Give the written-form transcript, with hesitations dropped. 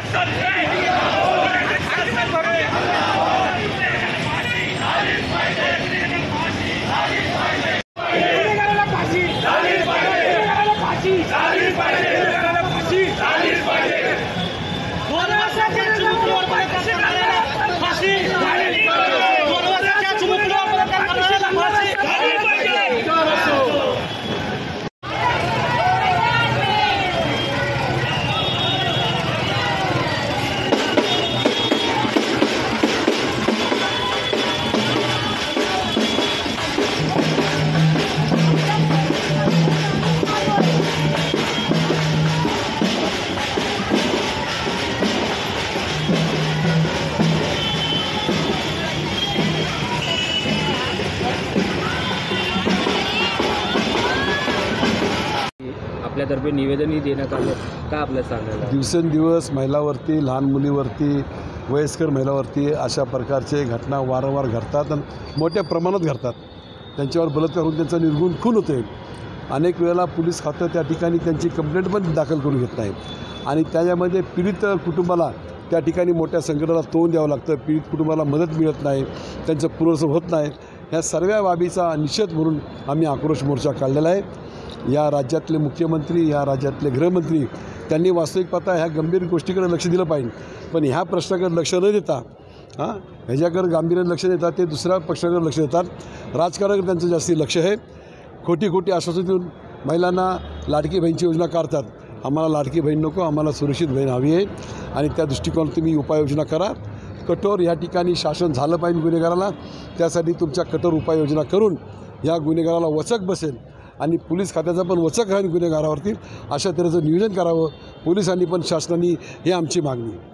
आपल्यातर्फे निवेदनही देण्यात आलं, का आपल्याला सांगायला? दिवसेंदिवस महिलावरती, लहान मुलीवरती, वयस्कर महिलावरती अशा प्रकारचे घटना वारंवार घडतात आणि मोठ्या प्रमाणात घडतात. त्यांच्यावर बलात्कार होऊन त्यांचा निर्गुण खून होते. अनेक वेळेला पोलीस खातं त्या ठिकाणी त्यांची कंप्लेंट पण दाखल करून घेत नाही आणि त्याच्यामध्ये पीडित कुटुंबाला त्या ठिकाणी मोठ्या संकटाला तोंड द्यावं लागतं. पीडित कुटुंबाला मदत मिळत नाही, त्यांचं पुनर्वसन होत नाही. ह्या सर्व बाबीचा निषेध म्हणून आम्ही आक्रोश मोर्चा काढलेला आहे. या राज्यातले मुख्यमंत्री, या राज्यातले गृहमंत्री त्यांनी वास्तविक पाहता ह्या गंभीर गोष्टीकडे लक्ष दिलं पाहिजे, पण ह्या प्रश्नाकडे लक्ष न देता ह्याच्याकडे गांभीर्याने लक्ष देतात, ते दुसऱ्या पक्षाकडे लक्ष देतात. राजकारणाकडे त्यांचं जास्ती लक्ष आहे. खोटी खोटी आश्वासन देऊन महिलांना लाडकी बहीणची योजना काढतात. आम्हाला लाडकी बहीण नको, आम्हाला सुरक्षित बहीण हवी आहे आणि त्या दृष्टिकोनात तुम्ही उपाययोजना करा. कठोर या ठिकाणी शासन झालं पाहिजे गुन्हेगाराला, त्यासाठी तुमच्या कठोर उपाययोजना करून या गुन्हेगाराला वचक बसेल आणि पोलीस खात्याचा पण वचक राहील गुन्हेगारावरती. अशा तऱ्हेचं नियोजन करावं पोलिसांनी पण, शासनाने, हे आमची मागणी आहे.